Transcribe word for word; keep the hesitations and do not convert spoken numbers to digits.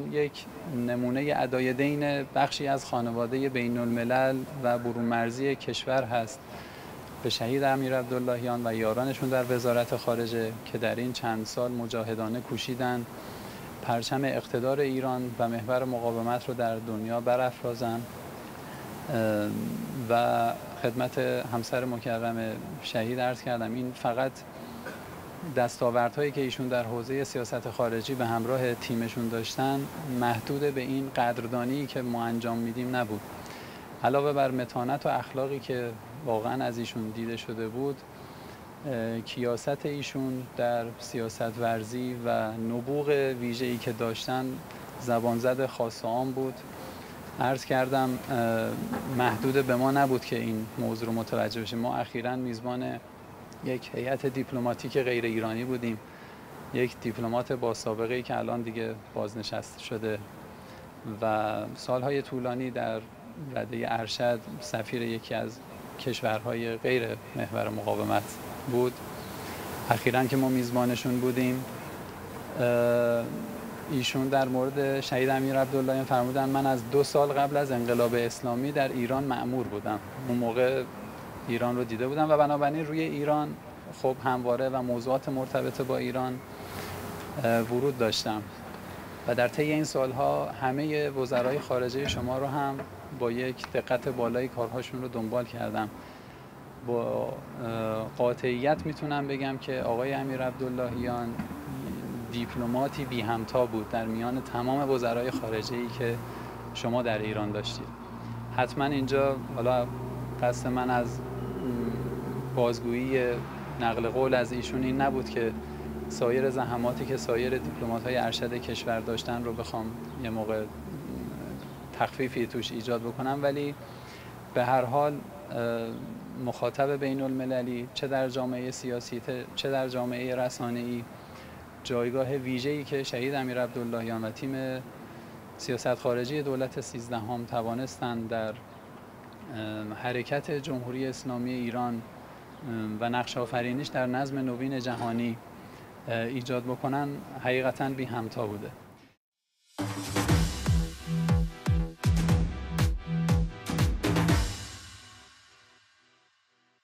یک نمونه ادای دین بخشی از خانواده بین الملل و برون مرزی کشور هست به شهید امیر عبداللهیان و یارانشون در وزارت خارجه که در این چند سال مجاهدانه کوشیدن پرچم اقتدار ایران و محور مقاومت رو در دنیا برافرازن و خدمت همسر مکرم شهید عرض کردم این فقط دستاوردهایی که ایشون در حوزه سیاست خارجی به همراه تیمشون داشتن محدود به این قدردانی که ما انجام میدیم نبود. علاوه بر متانت و اخلاقی که واقعا از ایشون دیده شده بود، کیاست ایشون در سیاست ورزی و نبوغ ویژه‌ای که داشتن زبانزد خاص عام بود. عرض کردم محدود به ما نبود که این موضوع رو متوجه بشیم. ما اخیراً میزبان یک هیئت دیپلماتیک غیر ایرانی بودیم، یک دیپلمات با سابقه‌ای که الان دیگه بازنشسته شده و سالهای طولانی در رده ارشد سفیر یکی از کشورهای غیر محور مقاومت بود. اخیراً که ما میزبانشون بودیم ایشون در مورد شهید امیر عبداللهیان فرمودن من از دو سال قبل از انقلاب اسلامی در ایران مأمور بودم. اون موقع ایران رو دیده بودم و بنابراین روی ایران خب همواره و موضوعات مرتبط با ایران ورود داشتم و در طی این سالها همه وزرای خارجه شما رو هم با یک دقت بالایی کارهاشون رو دنبال کردم. با قاطعیت میتونم بگم که آقای امیر عبداللهیان دیپلماتی بی همتا بود در میان تمام وزرای خارجه‌ای که شما در ایران داشتید. حتما اینجا حالا قصد من از بازگویی نقل قول از ایشون این نبود که سایر زحماتی که سایر دیپلمات‌های ارشد کشور داشتن رو بخوام یه موقع تخفیفی توش ایجاد بکنم، ولی به هر حال مخاطب بین المللی چه در جامعه سیاسی چه در جامعه رسانه‌ای جایگاه ویژه‌ای که شهید امیر عبداللهیان و تیم سیاست خارجی دولت سیزدهم توانستند در حرکت جمهوری اسلامی ایران و نقش آفرینیش در نظم نوین جهانی ایجاد بکنن حقیقتاً بی همتا بوده.